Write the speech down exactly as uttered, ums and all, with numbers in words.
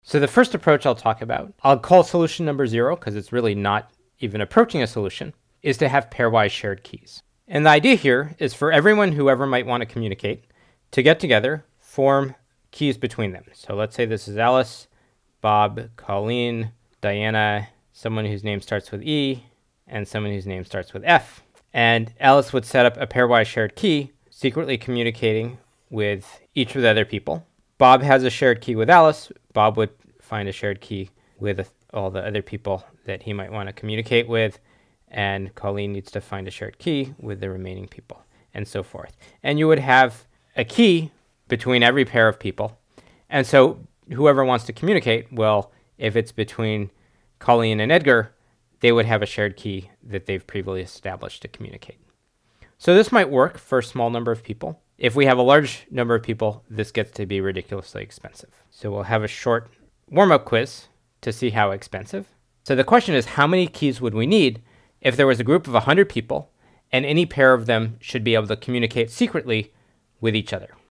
So the first approach I'll talk about, I'll call solution number zero because it's really not even approaching a solution, is to have pairwise shared keys. And the idea here is for everyone who ever might want to communicate to get together, form keys between them. So let's say this is Alice, Bob, Colleen, Diana, someone whose name starts with E, and someone whose name starts with F. And Alice would set up a pairwise shared key, secretly communicating with each of the other people. Bob has a shared key with Alice. Bob would find a shared key with all the other people that he might want to communicate with. And Colleen needs to find a shared key with the remaining people, and so forth. And you would have a key between every pair of people. And so whoever wants to communicate, well, if it's between Colleen and Edgar, they would have a shared key that they've previously established to communicate. So this might work for a small number of people. If we have a large number of people, this gets to be ridiculously expensive. So we'll have a short warm-up quiz to see how expensive. So the question is, how many keys would we need if there was a group of one hundred people and any pair of them should be able to communicate secretly with each other?